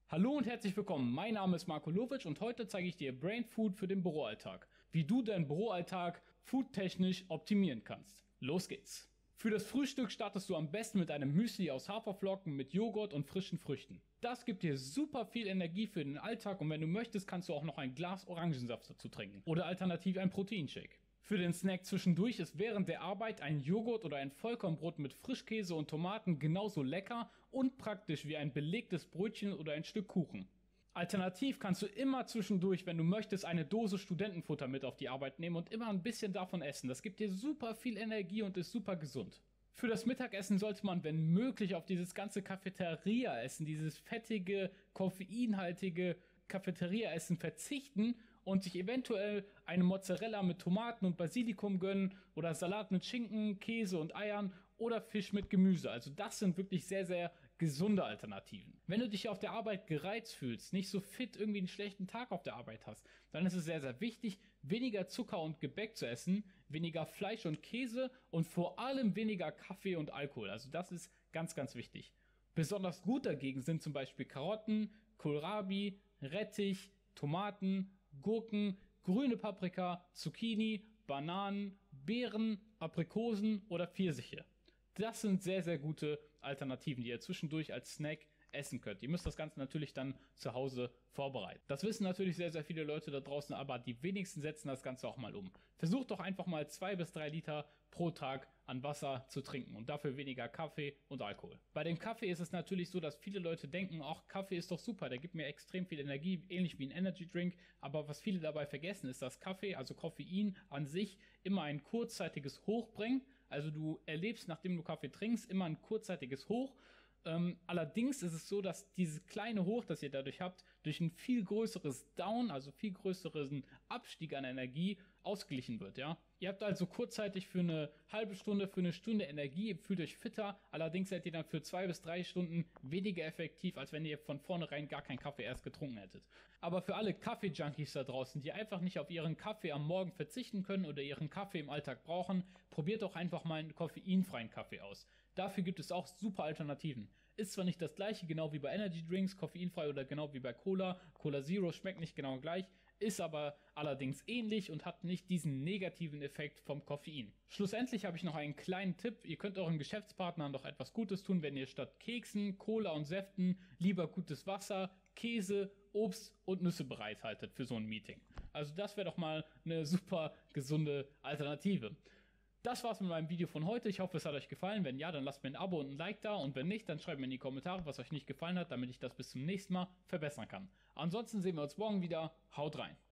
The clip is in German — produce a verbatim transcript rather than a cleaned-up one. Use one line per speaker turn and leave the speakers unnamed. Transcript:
Hallo und herzlich willkommen, mein Name ist Marco Lovic und heute zeige ich dir Brain Food für den Büroalltag. Wie du deinen Büroalltag foodtechnisch optimieren kannst. Los geht's! Für das Frühstück startest du am besten mit einem Müsli aus Haferflocken mit Joghurt und frischen Früchten. Das gibt dir super viel Energie für den Alltag und wenn du möchtest, kannst du auch noch ein Glas Orangensaft dazu trinken. Oder alternativ ein Proteinshake. Für den Snack zwischendurch ist während der Arbeit ein Joghurt oder ein Vollkornbrot mit Frischkäse und Tomaten genauso lecker und praktisch wie ein belegtes Brötchen oder ein Stück Kuchen. Alternativ kannst du immer zwischendurch, wenn du möchtest, eine Dose Studentenfutter mit auf die Arbeit nehmen und immer ein bisschen davon essen. Das gibt dir super viel Energie und ist super gesund. Für das Mittagessen sollte man, wenn möglich, auf dieses ganze Cafeteria-Essen, dieses fettige, koffeinhaltige Cafeteria-Essen verzichten und sich eventuell eine Mozzarella mit Tomaten und Basilikum gönnen oder Salat mit Schinken, Käse und Eiern oder Fisch mit Gemüse. Also das sind wirklich sehr, sehr gesunde Alternativen. Wenn du dich auf der Arbeit gereizt fühlst, nicht so fit, irgendwie einen schlechten Tag auf der Arbeit hast, dann ist es sehr, sehr wichtig, weniger Zucker und Gebäck zu essen, weniger Fleisch und Käse und vor allem weniger Kaffee und Alkohol. Also das ist ganz, ganz wichtig. Besonders gut dagegen sind zum Beispiel Karotten, Kohlrabi, Rettich, Tomaten, Gurken, grüne Paprika, Zucchini, Bananen, Beeren, Aprikosen oder Pfirsiche. Das sind sehr, sehr gute Alternativen, die ihr zwischendurch als Snack essen könnt. Ihr müsst das Ganze natürlich dann zu Hause vorbereiten. Das wissen natürlich sehr, sehr viele Leute da draußen, aber die wenigsten setzen das Ganze auch mal um. Versucht doch einfach mal zwei bis drei Liter pro Tag an Wasser zu trinken und dafür weniger Kaffee und Alkohol. Bei dem Kaffee ist es natürlich so, dass viele Leute denken, ach, Kaffee ist doch super, der gibt mir extrem viel Energie, ähnlich wie ein Energy Drink, aber was viele dabei vergessen ist, dass Kaffee, also Koffein an sich, immer ein kurzzeitiges Hoch bringt. Also du erlebst, nachdem du Kaffee trinkst, immer ein kurzzeitiges Hoch. Ähm, allerdings ist es so, dass dieses kleine Hoch, das ihr dadurch habt, durch ein viel größeres Down, also viel größeren Abstieg an Energie ausgeglichen wird, ja. Ihr habt also kurzzeitig für eine halbe Stunde, für eine Stunde Energie, ihr fühlt euch fitter, allerdings seid ihr dann für zwei bis drei Stunden weniger effektiv, als wenn ihr von vornherein gar keinen Kaffee erst getrunken hättet. Aber für alle Kaffee-Junkies da draußen, die einfach nicht auf ihren Kaffee am Morgen verzichten können oder ihren Kaffee im Alltag brauchen, probiert doch einfach mal einen koffeinfreien Kaffee aus. Dafür gibt es auch super Alternativen. Ist zwar nicht das gleiche, genau wie bei Energy Drinks, koffeinfrei oder genau wie bei Cola. Cola Zero schmeckt nicht genau gleich, ist aber allerdings ähnlich und hat nicht diesen negativen Effekt vom Koffein. Schlussendlich habe ich noch einen kleinen Tipp. Ihr könnt euren Geschäftspartnern doch etwas Gutes tun, wenn ihr statt Keksen, Cola und Säften lieber gutes Wasser, Käse, Obst und Nüsse bereithaltet für so ein Meeting. Also das wäre doch mal eine super gesunde Alternative. Das war's mit meinem Video von heute. Ich hoffe, es hat euch gefallen. Wenn ja, dann lasst mir ein Abo und ein Like da. Und wenn nicht, dann schreibt mir in die Kommentare, was euch nicht gefallen hat, damit ich das bis zum nächsten Mal verbessern kann. Ansonsten sehen wir uns morgen wieder. Haut rein!